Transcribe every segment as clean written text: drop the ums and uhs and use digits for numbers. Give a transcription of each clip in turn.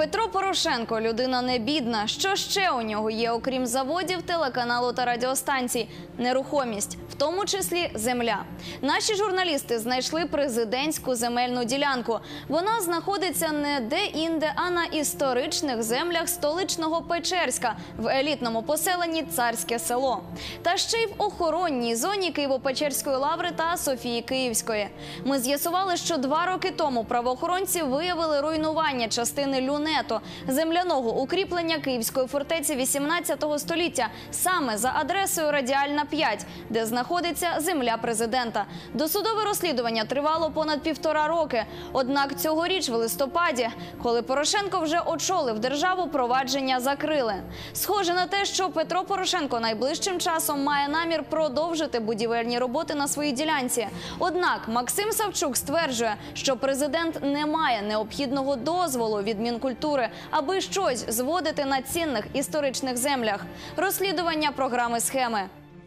Петро Порошенко – людина не бідна. Що ще у нього є, окрім заводів, телеканалу та радіостанцій? Нерухомість, в тому числі земля. Наші журналісти знайшли президентську земельну ділянку. Вона знаходиться не де-інде, а на історичних землях столичного Печерська, в елітному поселенні Царське село. Та ще й в охоронній зоні Києво-Печерської лаври та Софії Київської. Ми з'ясували, що 2 роки тому правоохоронці виявили руйнування частини люнету – земляного укріплення Київської фортеці 18 століття, саме за адресою Радіальна 5, де знаходиться земля президента. Досудове розслідування тривало понад 1,5 роки. Однак цьогоріч в листопаді, коли Порошенко вже очолив державу, провадження закрили. Схоже на те, що Петро Порошенко найближчим часом має намір продовжити будівельні роботи на своїй ділянці. Однак Максим Савчук стверджує, що президент не має необхідного дозволу від Мінкультури, аби щось зводити на цінних історичних землях. Розслідування програми «Схеми».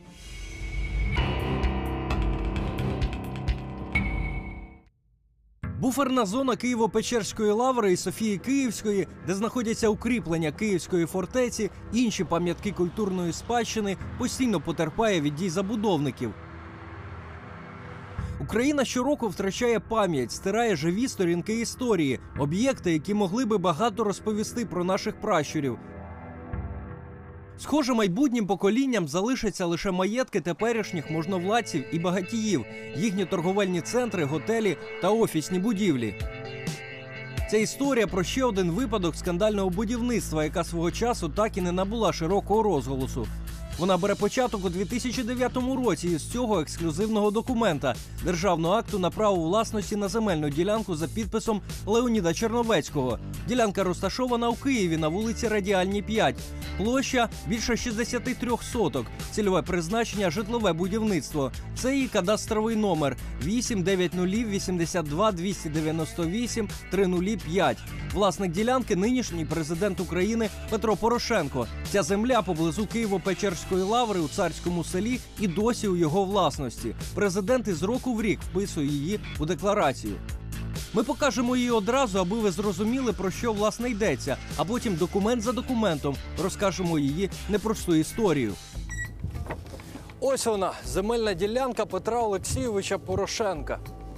Буферна зона Києво-Печерської лаври і Софії Київської, де знаходяться укріплення Київської фортеці, інші пам'ятки культурної спадщини, постійно потерпає від дій забудовників. Україна щороку втрачає пам'ять, стирає живі сторінки історії, об'єкти, які могли би багато розповісти про наших пращурів. Схоже, майбутнім поколінням залишаться лише маєтки теперішніх можновладців і багатіїв, їхні торговельні центри, готелі та офісні будівлі. Ця історія про ще один випадок скандального будівництва, яка свого часу так і не набула широкого розголосу. Вона бере початок у 2009 році із цього ексклюзивного документа – державного акту на право власності на земельну ділянку за підписом Леоніда Черновецького. Ділянка розташована у Києві на вулиці Радіальній 5. Площа – більше 63 соток. Цільове призначення – житлове будівництво. Це її кадастровий номер – 89082983005. Власник ділянки – нинішній президент України Петро Порошенко. Ця земля поблизу Києво-Печерської лаври у Царському селі і досі у його власності. Президент із року в рік вписує її у декларацію. Ми покажемо її одразу, аби ви зрозуміли, про що власне йдеться, а потім документ за документом розкажемо її непросту історію. Ось вона, земельна ділянка Петра Олексійовича Порошенка.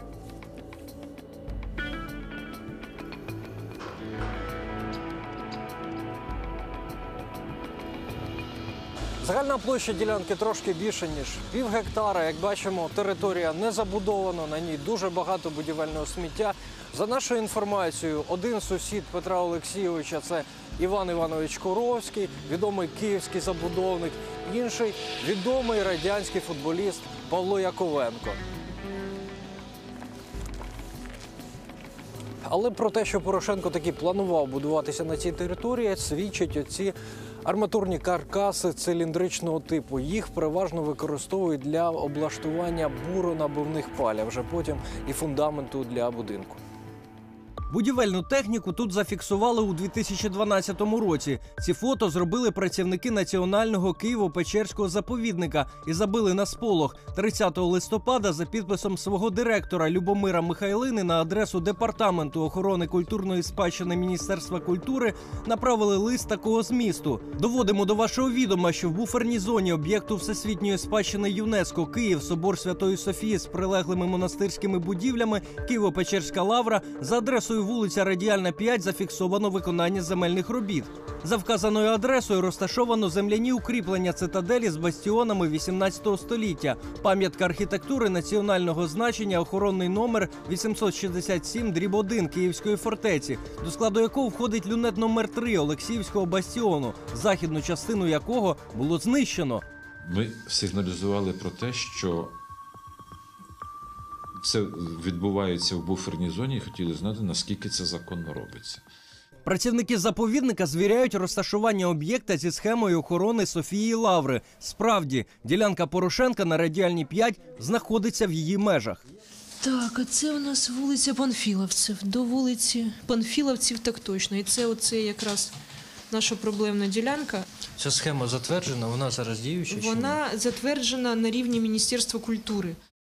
Загальна площа ділянки трошки більше, ніж пів гектара. Як бачимо, територія не забудована, на ній дуже багато будівельного сміття. За нашою інформацією, один сусід Петра Олексійовича – це Іван Іванович Куровський, відомий київський забудовник, інший – відомий радянський футболіст Павло Яковенко. Але про те, що Порошенко таки планував будуватися на цій території, свідчать оці арматурні каркаси циліндричного типу. Їх переважно використовують для облаштування буронабивних паль, а вже потім і фундаменту для будинку. Будівельну техніку тут зафіксували у 2012 році. Ці фото зробили працівники Національного Києво-Печерського заповідника і забили на сполох. 30 листопада за підписом свого директора Любомира Михайлини на адресу Департаменту охорони культурної спадщини Міністерства культури направили лист такого змісту. Доводимо до вашого відома, що в буферній зоні об'єкту Всесвітньої спадщини ЮНЕСКО Київ, Собор Святої Софії з прилеглими монастирськими будівлями, Києво-Печерська лавра за адресою вулиця Радіальна 5 зафіксовано виконання земельних робіт. За вказаною адресою розташовано земляні укріплення цитаделі з бастіонами 18 століття, пам'ятка архітектури національного значення, охоронний номер 867/1 Київської фортеці, до складу якого входить люнет номер 3 Олексіївського бастіону, західну частину якого було знищено. Ми сигналізували про те, що це відбувається в буферній зоні і хотіли знати, наскільки це законно робиться. Працівники заповідника звіряють розташування об'єкта зі схемою охорони Софії Лаври. Справді, ділянка Порошенка на Радіальній 5 знаходиться в її межах. Так, а це у нас вулиця Панфіловців. До вулиці Панфіловців так точно. І це оце якраз наша проблемна ділянка. Ця схема затверджена, вона зараз діюча? Вона затверджена на рівні Міністерства культури.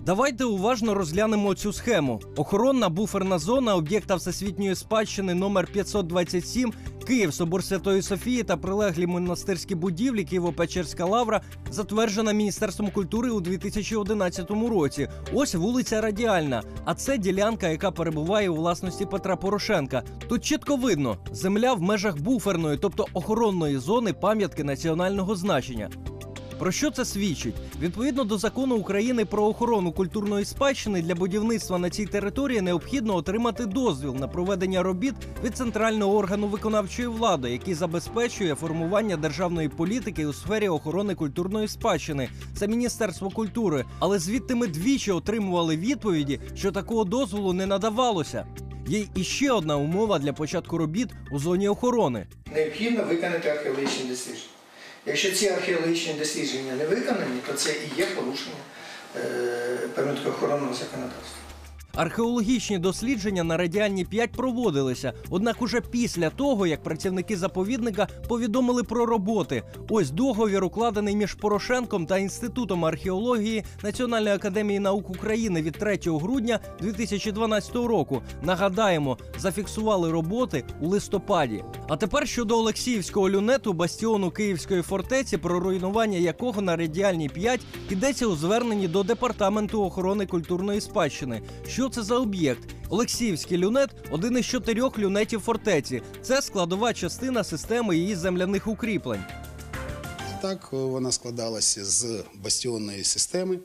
Давайте уважно розглянемо цю схему. Охоронна буферна зона об'єкта всесвітньої спадщини номер 527 Київ, Собор Святої Софії та прилеглі монастирські будівлі Києво-Печерська лавра затверджена Міністерством культури у 2011 році. Ось вулиця Радіальна, а це ділянка, яка перебуває у власності Петра Порошенка. Тут чітко видно – земля в межах буферної, тобто охоронної зони пам'ятки національного значення. Про що це свідчить? Відповідно до Закону України про охорону культурної спадщини, для будівництва на цій території необхідно отримати дозвіл на проведення робіт від центрального органу виконавчої влади, який забезпечує формування державної політики у сфері охорони культурної спадщини. Це Міністерство культури. Але звідти ми двічі отримували відповіді, що такого дозволу не надавалося. Є іще одна умова для початку робіт у зоні охорони. Необхідно виконати археологічні дослідження. Якщо ці археологічні дослідження не виконані, то це і є порушення пам'яткоохоронного законодавства. Археологічні дослідження на Радіальній 5 проводилися, однак уже після того, як працівники заповідника повідомили про роботи. Ось договір, укладений між Порошенком та Інститутом археології Національної академії наук України від 3 грудня 2012 року. Нагадаємо, зафіксували роботи у листопаді. А тепер щодо Олексіївського люнету, бастіону Київської фортеці, про руйнування якого на Радіальній 5 йдеться у зверненні до Департаменту охорони культурної спадщини. Що це за об'єкт? Олексіївський люнет – один із 4 люнетів фортеці. Це складова частина системи її земляних укріплень. Так, вона складалася з бастіонної системи.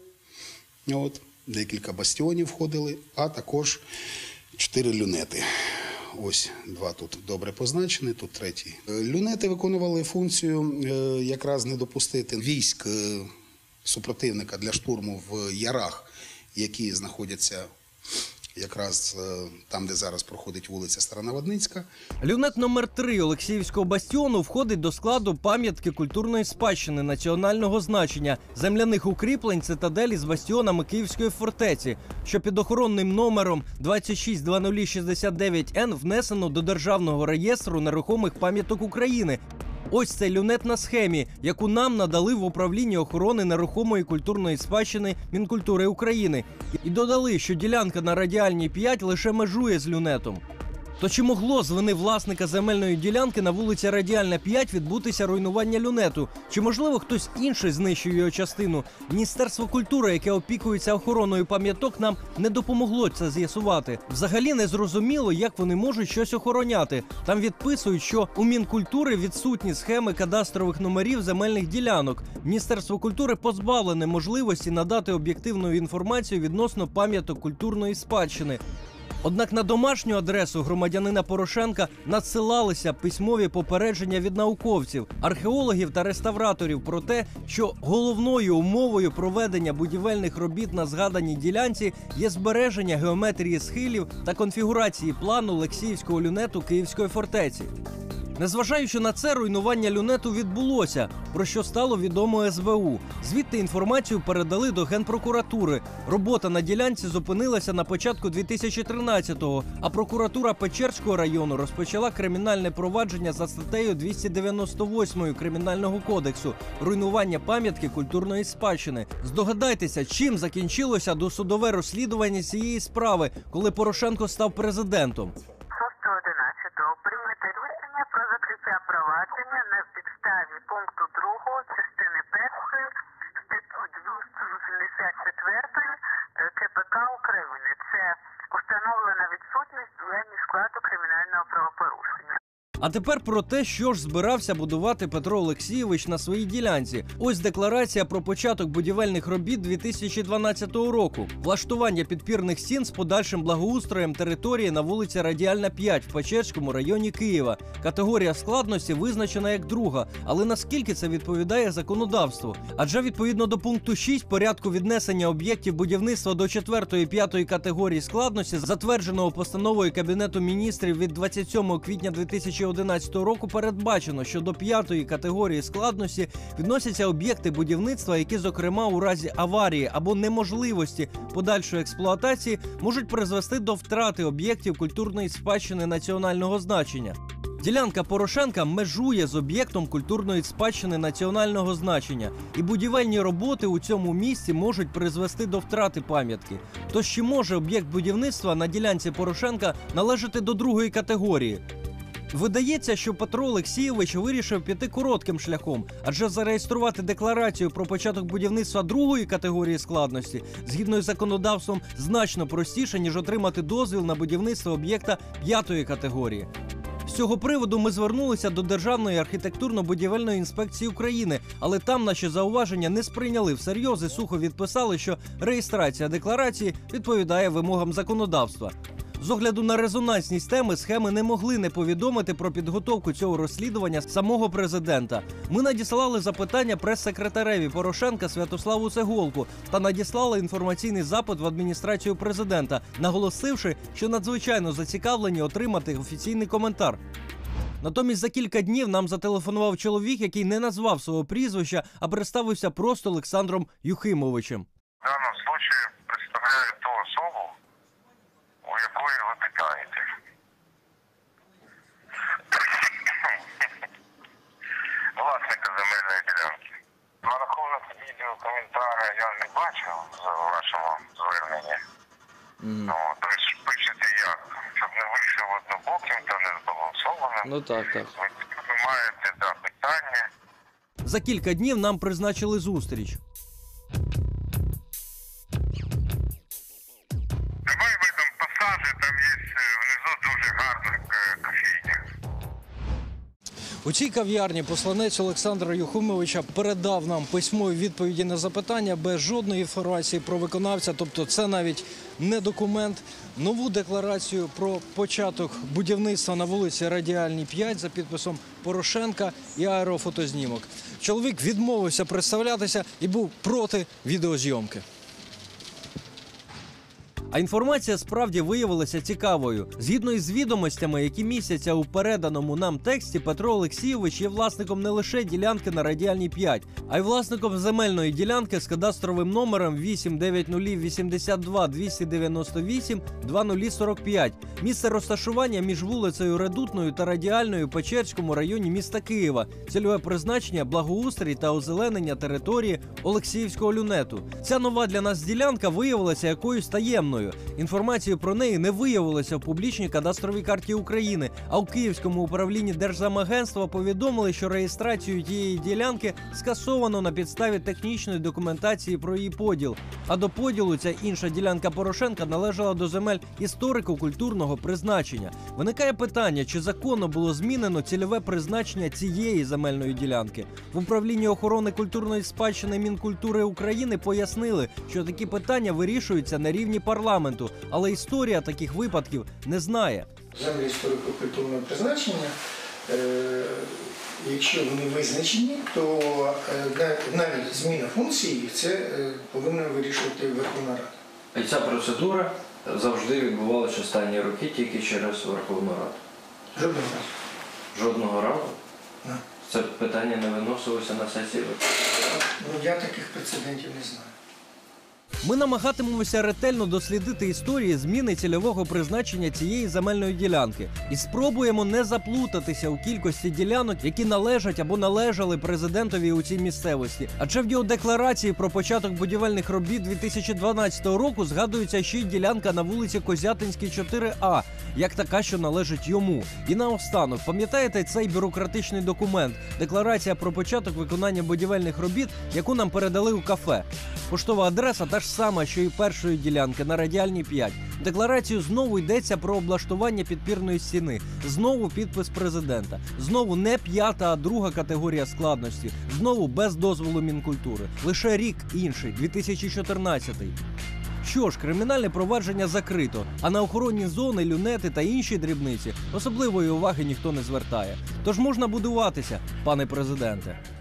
Декілька бастіонів входили, а також 4 люнети. Ось 2 тут добре позначені, тут 3. Люнети виконували функцію якраз не допустити військ супротивника для штурму в ярах, які знаходяться якраз там, де зараз проходить вулиця Старонаводницька. Люнет номер 3 Олексіївського бастіону входить до складу пам'ятки культурної спадщини національного значення земляних укріплень цитаделі з бастіонами Київської фортеці, що під охоронним номером 260069Н внесено до Державного реєстру нерухомих пам'яток України. Ось цей люнет на схемі, яку нам надали в управлінні охорони нерухомої культурної спадщини Мінкультури України. І додали, що ділянка на Радіальній 5 лише межує з люнетом. То чи могло з вини власника земельної ділянки на вулиці Радіальна 5 відбутися руйнування люнету? Чи, можливо, хтось інший знищив його частину? Міністерство культури, яке опікується охороною пам'яток, нам не допомогло це з'ясувати. Взагалі не зрозуміло, як вони можуть щось охороняти. Там відписують, що у Мінкультури відсутні схеми кадастрових номерів земельних ділянок. Міністерство культури позбавлене можливості надати об'єктивну інформацію відносно пам'яток культурної спадщини. Однак на домашню адресу громадянина Порошенка надсилалися письмові попередження від науковців, археологів та реставраторів про те, що головною умовою проведення будівельних робіт на згаданій ділянці є збереження геометрії схилів та конфігурації плану Олексіївського люнету Київської фортеці. Незважаючи на це, руйнування люнету відбулося, про що стало відомо СБУ. Звідти інформацію передали до Генпрокуратури. Робота на ділянці зупинилася на початку 2013-го, а прокуратура Печерського району розпочала кримінальне провадження за статтею 298 Кримінального кодексу «Руйнування пам'ятки культурної спадщини». Здогадайтеся, чим закінчилося досудове розслідування цієї справи, коли Порошенко став президентом. Прийняти рішення про закриття провадження на підставі пункту 2 частини 1 статті 284 КПК України. Це установлена відсутність діяння складу кримінального правопорушення. А тепер про те, що ж збирався будувати Петро Олексійович на своїй ділянці. Ось декларація про початок будівельних робіт 2012 року. Влаштування підпірних стін з подальшим благоустроєм території на вулиці Радіальна 5 в Печерському районі Києва. Категорія складності визначена як 2, але наскільки це відповідає законодавству? Адже відповідно до пункту 6 порядку віднесення об'єктів будівництва до 4 і 5 категорії складності, затвердженого постановою Кабінету міністрів від 27 квітня 2011 року, передбачено, що до 5 категорії складності відносяться об'єкти будівництва, які, зокрема, у разі аварії або неможливості подальшої експлуатації можуть призвести до втрати об'єктів культурної спадщини національного значення. Ділянка Порошенка межує з об'єктом культурної спадщини національного значення, і будівельні роботи у цьому місці можуть призвести до втрати пам'ятки. Тож чи може об'єкт будівництва на ділянці Порошенка належати до другої категорії? Видається, що Петро Олексійович вирішив піти коротким шляхом, адже зареєструвати декларацію про початок будівництва другої категорії складності згідно із законодавством значно простіше, ніж отримати дозвіл на будівництво об'єкта п'ятої категорії. З цього приводу ми звернулися до Державної архітектурно-будівельної інспекції України, але там наші зауваження не сприйняли всерйоз і сухо відписали, що реєстрація декларації відповідає вимогам законодавства. З огляду на резонансність теми схеми не могли не повідомити про підготовку цього розслідування самого президента. Ми надіслали запитання прес-секретареві Порошенка Святославу Цеголку та надіслали інформаційний запит в адміністрацію президента, наголосивши, що надзвичайно зацікавлені отримати офіційний коментар. Натомість за кілька днів нам зателефонував чоловік, який не назвав свого прізвища, а представився просто Олександром Юхимовичем. В даному випадку представляю ту особу, у якої ви питаєте. Власника земельної ділянки. На рахунок відео коментаря я не бачив в вашому зверненні. Тобто пишете як, щоб не вийшов однобоким та не збалансованим. Ну так. Ви маєте питання. За кілька днів нам призначили зустріч. Давай вийдемо пасажі, там є внизу дуже гарна кофейня. У цій кав'ярні посланець Олександра Юхимовича передав нам письмові відповіді на запитання без жодної інформації про виконавця, тобто це навіть не документ. Нову декларацію про початок будівництва на вулиці Радіальній, 5 за підписом Порошенка і аерофотознімок. Чоловік відмовився представлятися і був проти відеозйомки. А інформація справді виявилася цікавою. Згідно із відомостями, які містяться у переданому нам тексті, Петро Олексійович є власником не лише ділянки на Радіальній 5, а й власником земельної ділянки з кадастровим номером 89082982045. Місце розташування між вулицею Редутною та Радіальною у Печерському районі міста Києва. Цільове призначення – благоустрій та озеленення території Олексіївського люнету. Ця нова для нас ділянка виявилася якоюсь таємною. Інформації про неї не виявилося в публічній кадастровій карті України, а у Київському управлінні Держземагентства повідомили, що реєстрацію тієї ділянки скасовано на підставі технічної документації про її поділ. А до поділу ця інша ділянка Порошенка належала до земель історико-культурного призначення. Виникає питання, чи законно було змінено цільове призначення цієї земельної ділянки. В управлінні охорони культурної спадщини Мінкультури України пояснили, що такі питання вирішуються на рівні парламенту, але історія таких випадків не знає. Землі історико-культурного призначення, якщо вони визначені, то навіть зміна функції це повинна вирішувати Верховна Рада. І ця процедура завжди відбувалася останні роки тільки через Верховну Раду? Жодного разу. Жодного разу? Да. Це питання не виносилося на сесії Верховної Ради? Я таких прецедентів не знаю. Ми намагатимемося ретельно дослідити історії зміни цільового призначення цієї земельної ділянки і спробуємо не заплутатися у кількості ділянок, які належать або належали президентові у цій місцевості. Адже в його декларації про початок будівельних робіт 2012 року згадується ще й ділянка на вулиці Козятинській, 4А, як така, що належить йому. І наостанок, пам'ятаєте цей бюрократичний документ – декларація про початок виконання будівельних робіт, яку нам передали у кафе? Поштова адреса та ж сама, що і першої ділянки на Радіальній 5. В декларацію знову йдеться про облаштування підпірної стіни. Знову підпис президента. Знову не 5-та, а 2-га категорія складності. Знову без дозволу Мінкультури. Лише рік інший, 2014-й. Що ж, кримінальне провадження закрито, а на охоронні зони, люнети та інші дрібниці особливої уваги ніхто не звертає. Тож можна будуватися, пане президенте.